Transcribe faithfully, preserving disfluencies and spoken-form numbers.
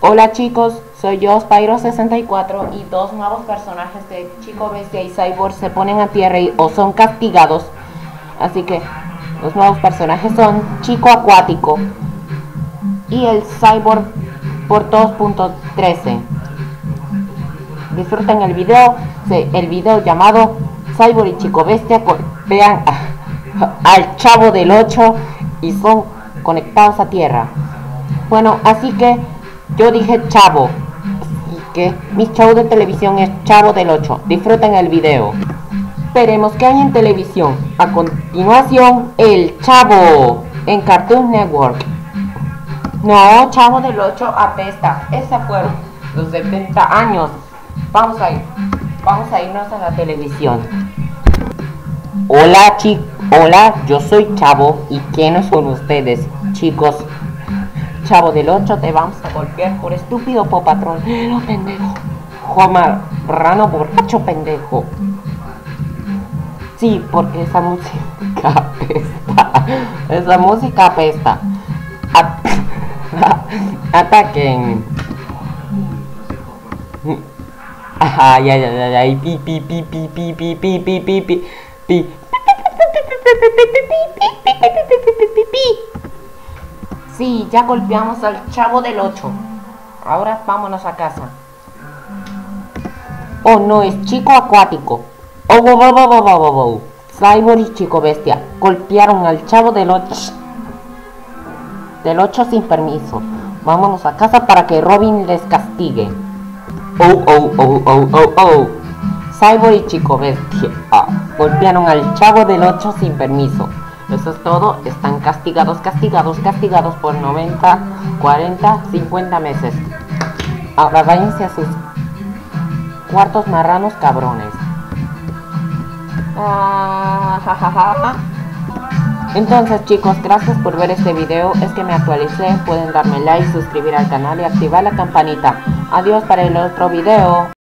Hola chicos, soy yo, Spyro sesenta y cuatro, y dos nuevos personajes de Chico Bestia y Cyborg se ponen a tierra y, o son castigados. Así que los nuevos personajes son Chico Acuático y el Cyborg por dos punto trece. Disfruten el video, el video llamado Cyborg y Chico Bestia golpean al Chavo del ocho y son conectados a tierra. Bueno, así que yo dije Chavo, así que mi show de televisión es Chavo del ocho. Disfruten el video. Veremos qué hay en televisión. A continuación, El Chavo en Cartoon Network. No, Chavo del ocho apesta. Esa fueron los setenta años. Vamos a ir, vamos a irnos a la televisión. Hola chicos, hola, yo soy Chavo. ¿Y quiénes son ustedes, chicos? Chavo del ocho, te vamos a golpear por estúpido popatronero, pendejo. Juan Marrano borracho, pendejo. Sí, porque esa música apesta. Esa música apesta. At Ataquen. Ay, ay, ay, ay, pi, pi, pi, pi, pi, pi, pi, pi, pi, pi, pi. Sí, ya golpeamos al Chavo del ocho. Ahora vámonos a casa. Oh, no, es Chico Acuático. Oh, oh, oh, oh, oh, oh, oh. Cyborg y Chico Bestia golpearon al Chavo del ocho. Del ocho sin permiso. Vámonos a casa para que Robin les castigue. Oh, oh, oh, oh, oh, oh. Cyborg y Chico Bestia ah, golpearon al Chavo del ocho sin permiso. Eso es todo. Están castigados, castigados, castigados por noventa, cuarenta, cincuenta meses. Ahora váyanse a sus cuartos marranos cabrones. Ah, ja, ja, ja. Entonces chicos, gracias por ver este video. Es que me actualicé. Pueden darme like, suscribir al canal y activar la campanita. Adiós para el otro video.